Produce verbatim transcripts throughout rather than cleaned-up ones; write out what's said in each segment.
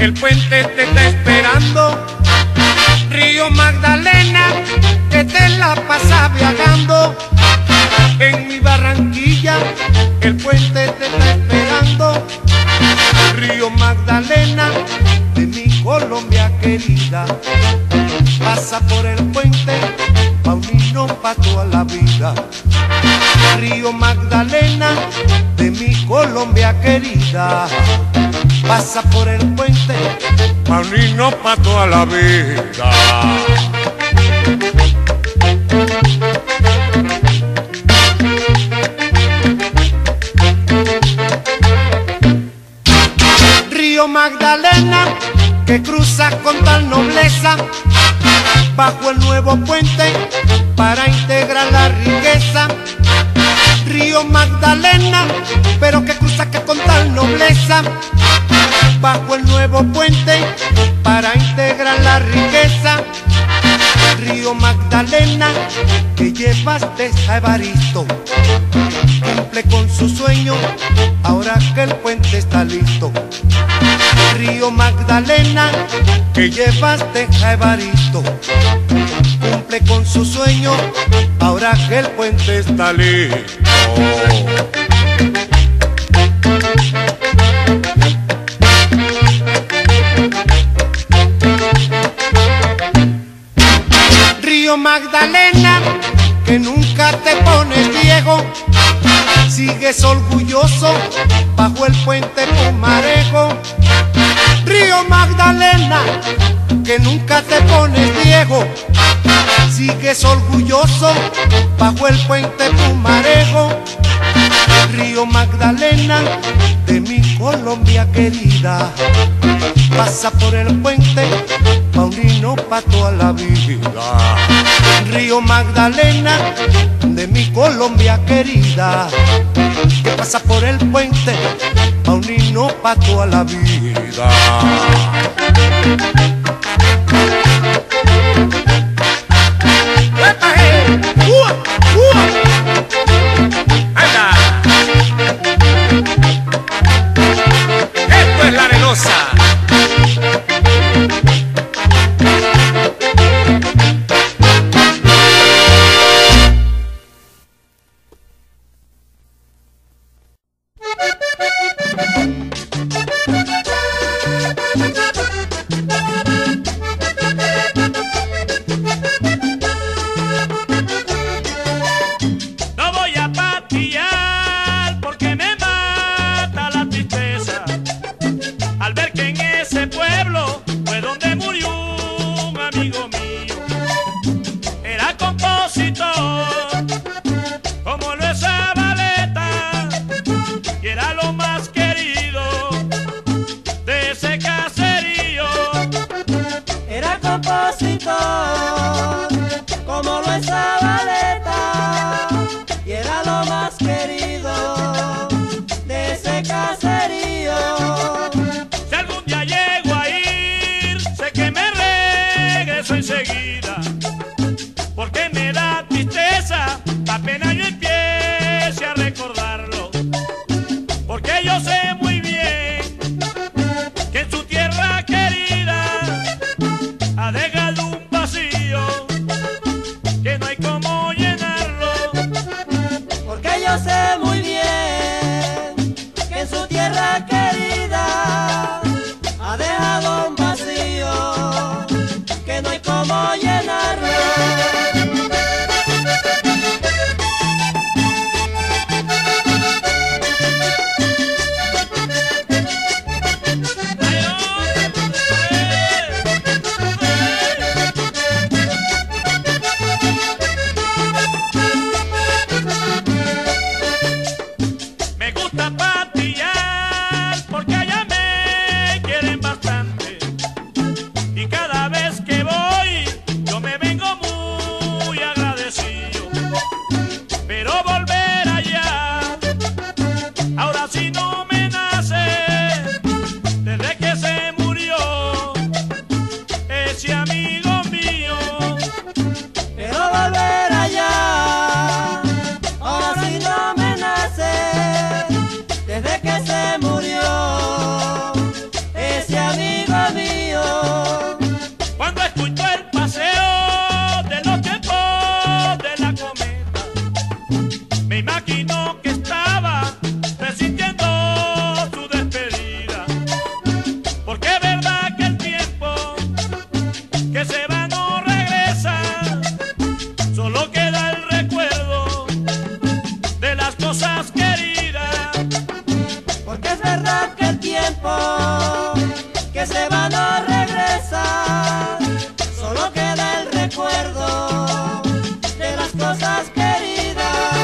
el puente te está esperando. Río Magdalena, que te la pasa viajando. En mi Barranquilla, el puente te está esperando. Río Magdalena, de mi Colombia querida, pasa por el puente, Paulino pa' toda la vida. Río Magdalena, de mi Colombia querida, pasa por el puente, Paulino pa' toda la vida. Río Magdalena, que cruza con tal nobleza, bajo el nuevo puente para integrar la riqueza. Río Magdalena, pero que cruza que con tal nobleza, bajo el nuevo puente para integrar la riqueza. Río Magdalena, que llevaste a Evaristo, cumple con su sueño ahora que el puente está listo. Río Magdalena, que llevaste a Evaristo, cumple con su sueño ahora que el puente está listo. Río Magdalena, que nunca te pones viejo, sigues orgulloso bajo el puente Pumarejo. Río Magdalena, que nunca te pones viejo, sigues orgulloso bajo el puente Pumarejo. Río Magdalena, de mi Colombia querida, pasa por el puente, Paulino pa' toda la vida. Río Magdalena, de mi Colombia querida, que pasa por el puente, Paulino pa' toda la vida. ¡Ua! ¡Ua! ¡Anda! Esto es La Arenosa. Al ver que se va no regresa, solo queda el recuerdo de las cosas queridas.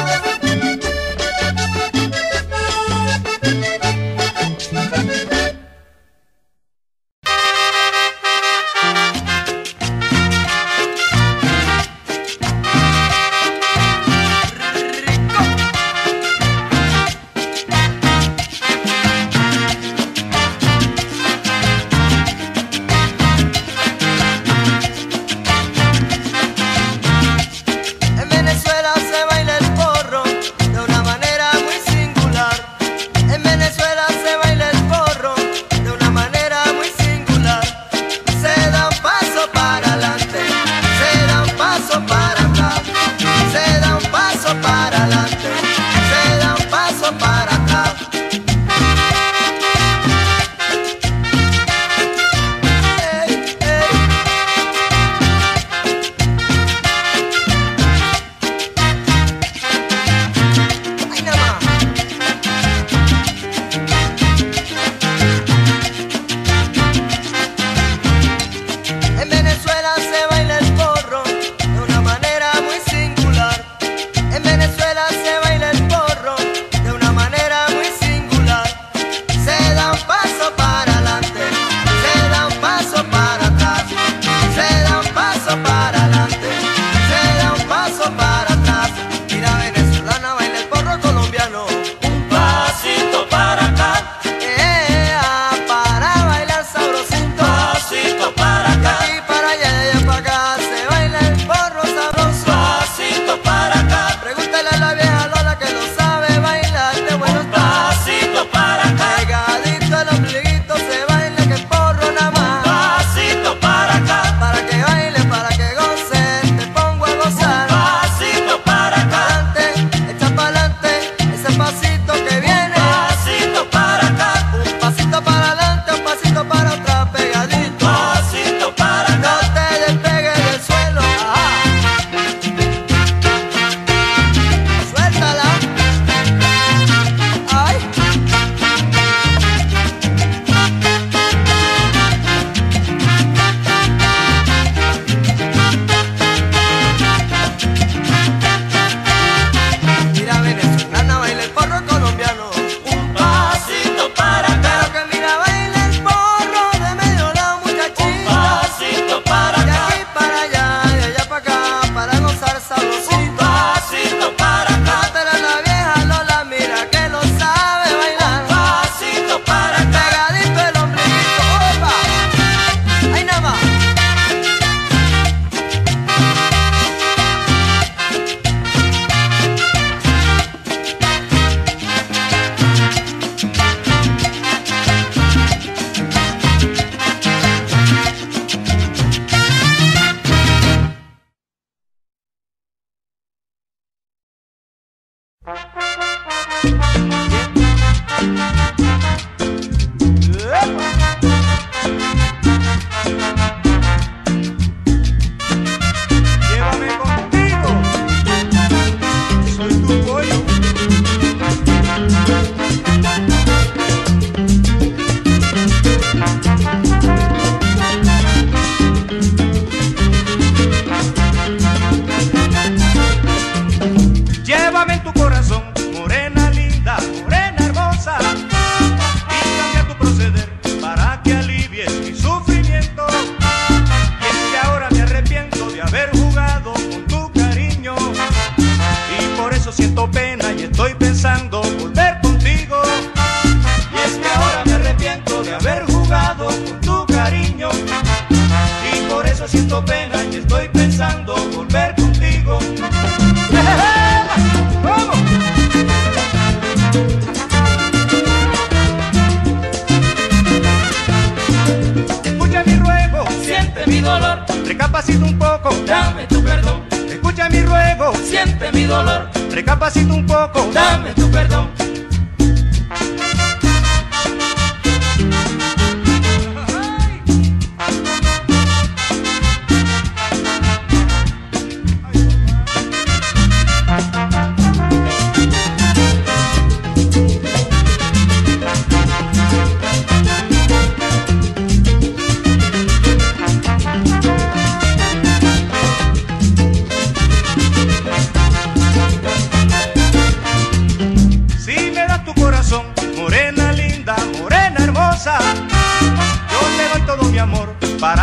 Recapacita un poco, dame tu perdón. Escucha mi ruego, siente mi dolor. Recapacita un poco, dame tu perdón.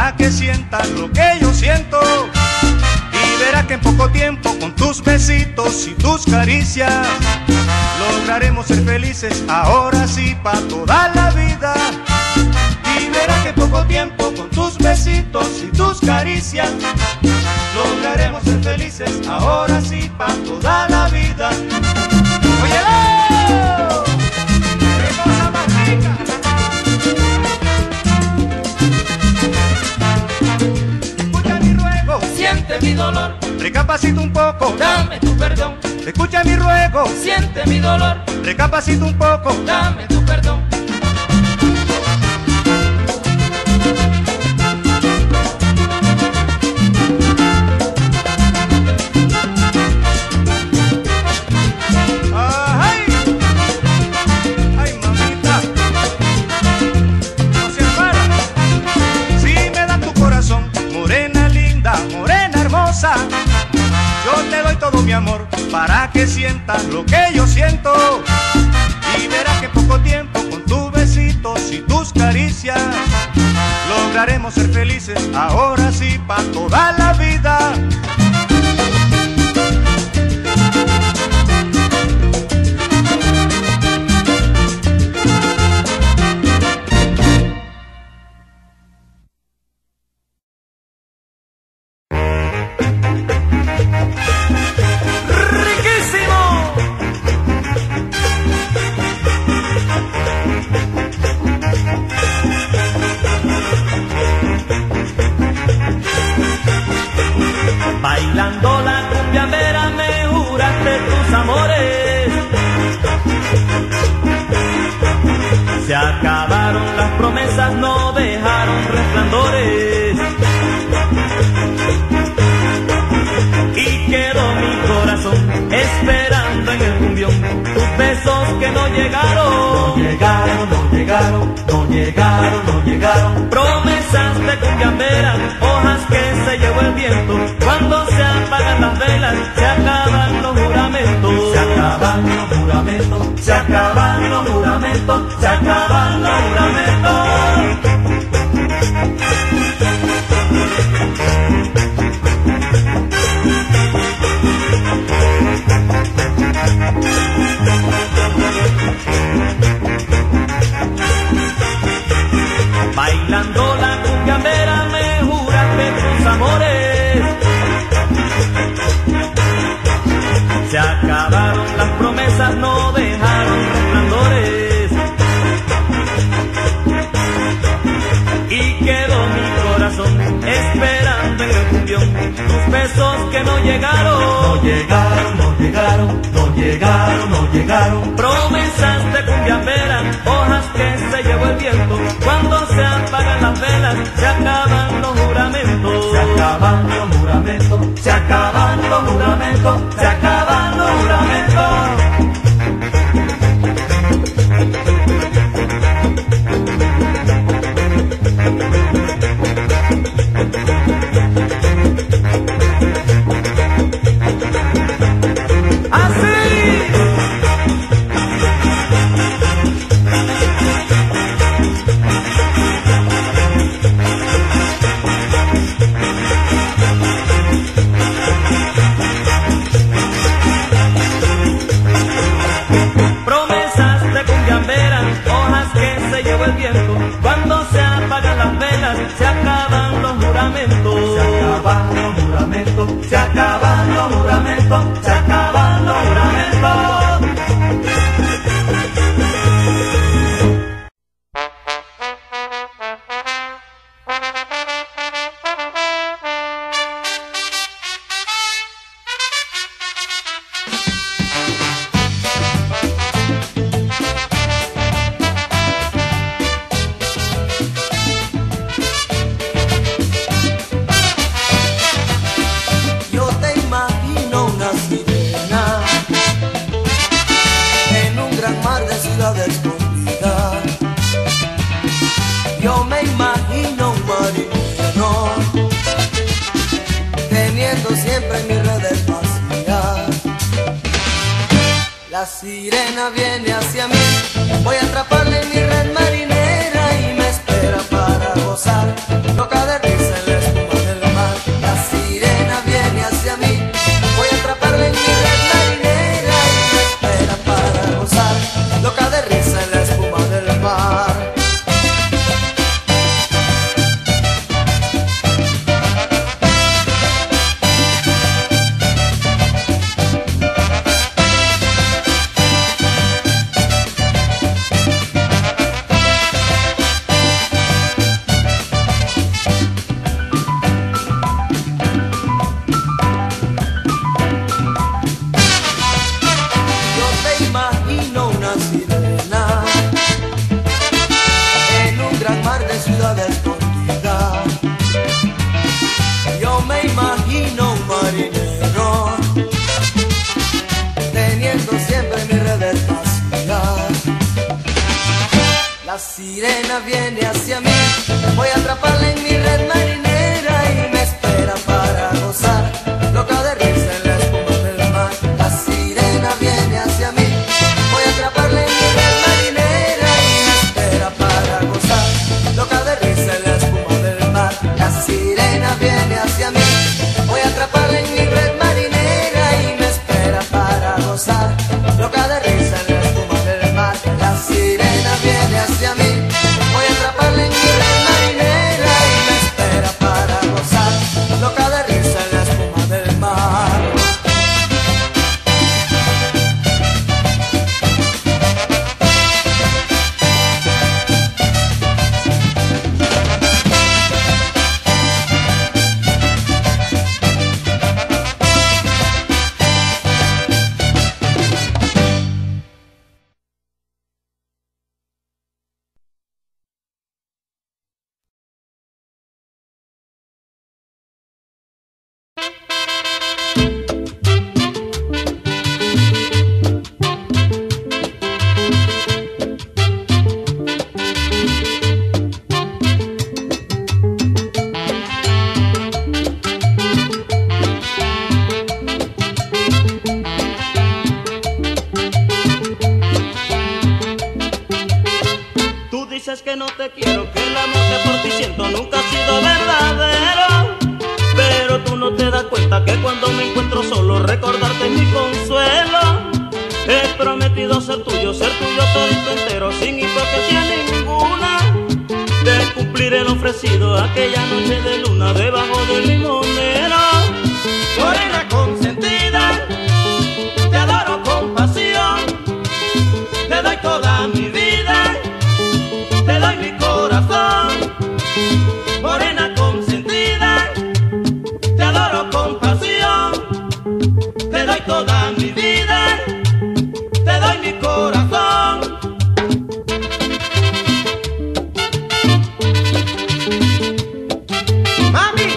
para que sientas lo que yo siento. Y verás que en poco tiempo, con tus besitos y tus caricias, lograremos ser felices ahora sí pa' toda la vida. Y verás que en poco tiempo, con tus besitos y tus caricias, lograremos ser felices ahora sí pa' toda la vida. ¡Óyelo! ¡Qué cosa más rica! Escucha mi ruego, siente mi dolor, recapacita un poco, dame tu perdón. escucha mi ruego, Siente mi dolor, recapacita un poco, dame tu perdón. ¡ay! ¡Ay, mamita! No seas mala. Si me das tu corazón, morena linda, morena hermosa, yo te doy todo mi amor para que sientas lo que yo siento. Y verás que en poco tiempo, con tus besitos y tus caricias, lograremos ser felices ahora sí pa' toda la vida. Bailando la cumbiambera me juraste tus amores. Se acabaron las promesas, no dejaron resplandores. Y quedó mi corazón esperando en el cumbión tus besos que no llegaron. No llegaron, no llegaron, no llegaron, no llegaron. Promesas de cumbiambera, hojas que se llevó el viento. Cuando se apagan las velas, se acaban los juramentos. Se acaban los juramentos, se acaban los juramentos, se acaban los juramentos. Bailando la cumbiambera me juraste tus amores. Se acabaron las promesas, no dejaron resplandores. Y quedó mi corazón esperando en el cumbión tus besos que no llegaron. No llegaron, no llegaron, no llegaron, no llegaron. Promesas de cumbiambera, hojas que se llevó el viento. Cuando se apagan las velas, se acaban los juramentos. Se acaban los juramentos, se acaban los juramentos, se acaban los juramentos. Cuando se apagan las velas, se acaban los juramentos. Se acaban los juramentos, se acaban los juramentos, se acaban los juramentos. Yo me imagino un marinero teniendo siempre mis redes vacías. La sirena viene hacia mí, voy a atraparle en mi red marinera y me espera para gozar, loca de risa. viene hacia mí. Voy a atraparla en mi red marinera y me espera para gozar. Loca de risa en la espuma del mar, la sirena viene hacia mí. Voy a atraparla en mi red marinera y me espera para gozar. Loca de risa en la espuma del mar, la sirena viene hacia mí. Voy a atraparla en mi red marinera y me espera para gozar. Loca de risa en la espuma del mar, la sirena viene hacia mí. Voy a atraparla en mi red marinera y me espera para gozar. Loca de risa en la espuma del mar. Dices que no te quiero, que el amor que por ti siento nunca ha sido verdadero. Pero tú no te das cuenta que cuando me encuentro solo recordarte es mi consuelo. He prometido ser tuyo, ser tuyo todito entero, sin hipocresía ninguna. Te cumpliré lo ofrecido aquella noche de luna debajo del limonero. Morena consentida, te adoro con pasión, te doy toda mi vida, te doy mi corazón. Morena consentida, te adoro con pasión, te doy toda mi vida, te doy mi corazón. Mami,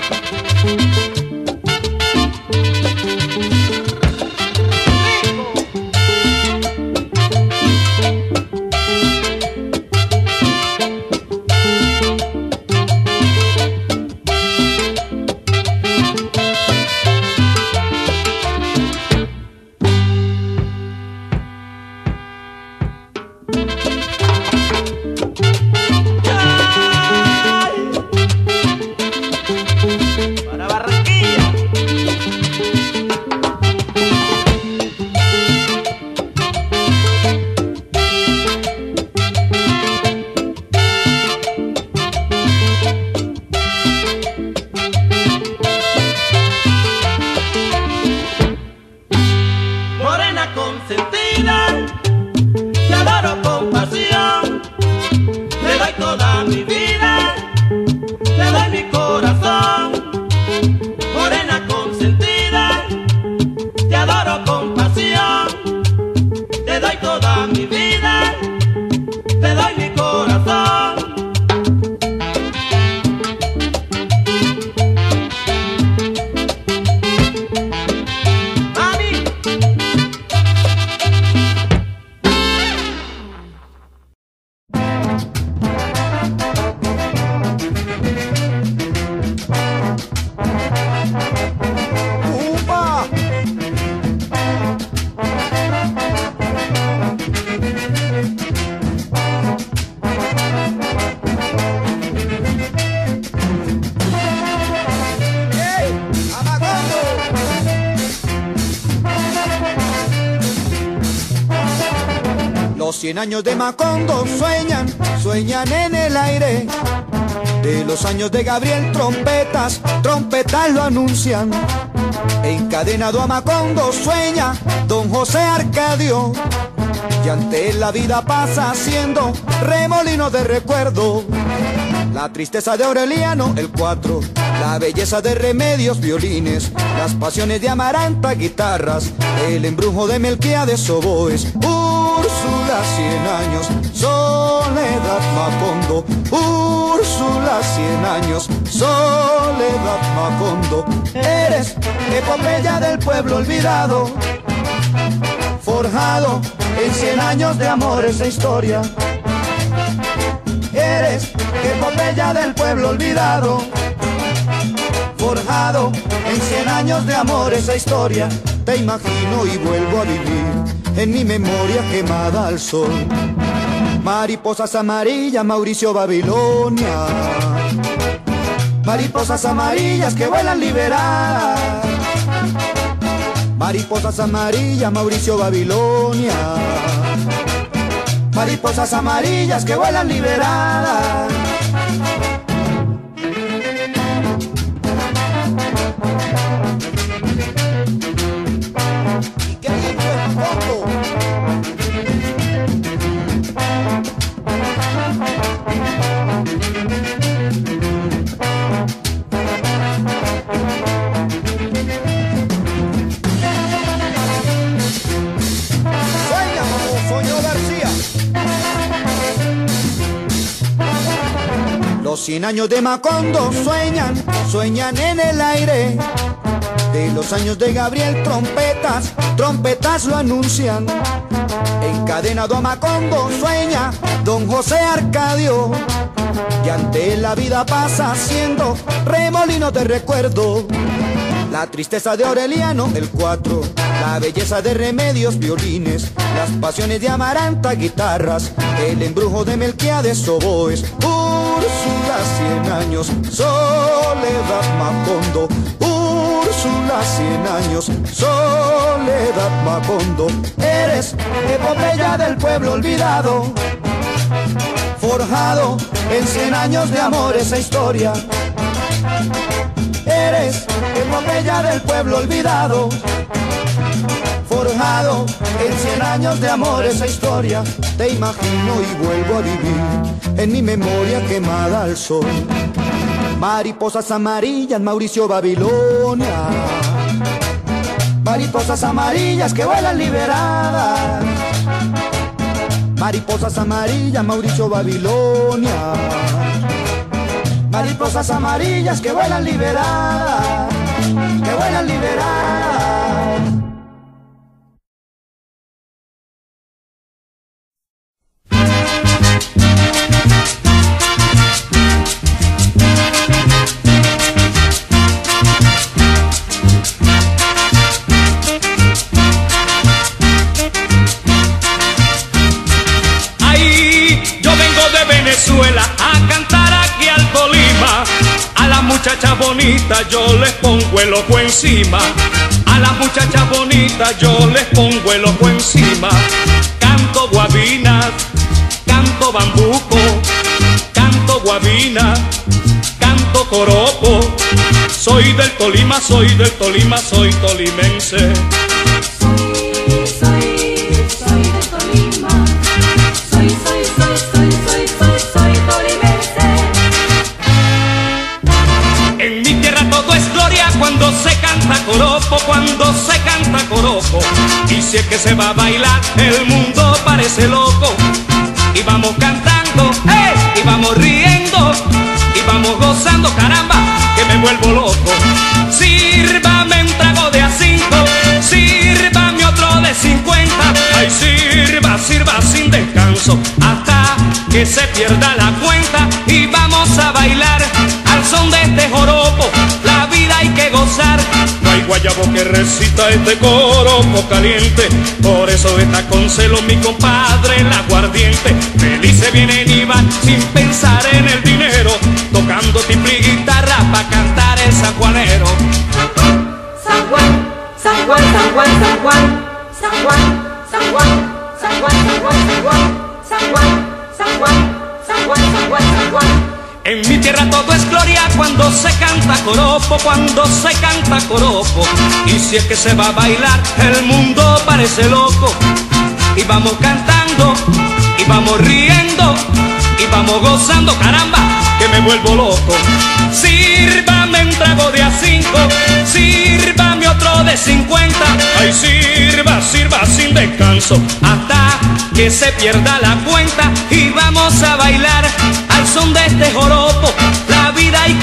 para Barranquilla. Morena consentida, te adoro con pasión, te doy toda mi vida, te doy mi corazón. Morena consentida, te adoro con pasión, te doy toda mi vida, te doy mi corazón. Mami, ¡Upa! ¡Ey! ¡Amagondo! Los cien años de Macondo sueñan, sueñan en el aire. De los años de Gabriel, trompetas, trompetas lo anuncian. Encadenado a Macondo sueña don José Arcadio, y ante él la vida pasa siendo remolino de recuerdo. La tristeza de Aureliano, el cuatro, la belleza de Remedios, violines, las pasiones de Amaranta, guitarras, el embrujo de Melquiades, oboes. Úrsula, cien años, Soledad, Macondo. Úrsula, cien años, Soledad, Macondo. Eres epopeya del pueblo olvidado, forjado en cien años de amor esa historia. Eres epopeya del pueblo olvidado, forjado en cien años de amor esa historia. Te imagino y vuelvo a vivir en mi memoria quemada al sol. Mariposas amarillas, Mauricio Babilonia. Mariposas amarillas que vuelan liberadas. Mariposas amarillas, Mauricio Babilonia. Mariposas amarillas que vuelan liberadas. ¿Y qué lindo es Macondo? Los cien años de Macondo sueñan, sueñan en el aire. De los años de Gabriel trompetas, trompetas lo anuncian. Encadenado a Macondo sueña don José Arcadio. Y ante él la vida pasa siendo remolino de recuerdo. La tristeza de Aureliano, el cuatro. La belleza de Remedios, violines. Las pasiones de Amaranta, guitarras. El embrujo de Melquiades, oboes. Úrsula, cien años, Soledad, Macondo. Úrsula, cien años, Soledad, Macondo. Eres epopeya del pueblo olvidado, forjado en cien años de amor esa historia. Eres epopeya del pueblo olvidado, forjado en cien años de amor esa historia. Te imagino y vuelvo a vivir en mi memoria quemada al sol. Mariposas amarillas, Mauricio Babilonia. Mariposas amarillas que vuelan liberadas. Mariposas amarillas, Mauricio Babilonia. Mariposas amarillas que vuelan liberadas, que vuelan liberadas. A cantar aquí al Tolima. A las muchachas bonitas yo les pongo el ojo encima. A las muchachas bonitas yo les pongo el ojo encima. Canto guabinas, canto bambuco, canto guabina, canto coropo. Soy del Tolima, soy del Tolima, soy tolimense. Cuando se canta coropo, cuando se canta coropo. Y si es que se va a bailar, el mundo parece loco. Y vamos cantando, ¡eh! Y vamos riendo, y vamos gozando, caramba, que me vuelvo loco. Sírvame un trago de a cinco, sírvame otro de cincuenta. Ay, sirva, sirva sin descanso, hasta que se pierda la cuenta. Y vamos a bailar al son de este joropo. La vida hay que gozar. No hay guayabo que recita este joropo caliente. Por eso está con celo mi compadre el aguardiente. Felices vienen y van sin pensar en el dinero, tocando tiple y guitarra pa' cantar el sanjuanero. San Juan, San Juan, San Juan, San Juan, San Juan, San Juan, San Juan, San Juan, San Juan, San Juan, San Juan, San Juan, San Juan, San Juan. En mi tierra todo es gloria cuando se canta coropo, cuando se canta coropo. Y si es que se va a bailar, el mundo parece loco. Y vamos cantando, y vamos riendo, y vamos gozando, caramba, que me vuelvo loco. Sírvame un trago de a cinco, sírvame otro de cincuenta. Ay, sirva, sirva sin descanso, hasta que se pierda la cuenta. Y vamos a bailar al son de este joropo. La vida hay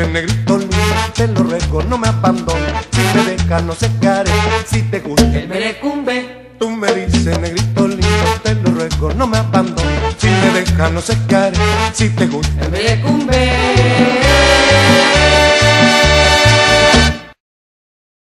dices, negrito lindo, te lo ruego, no me abandones. Si me dejas, no se care, si te gusta el merecumbe. Tú me dices, negrito lindo, te lo ruego, no me abandones. Si me dejas, no se care, si te gusta el merecumbe.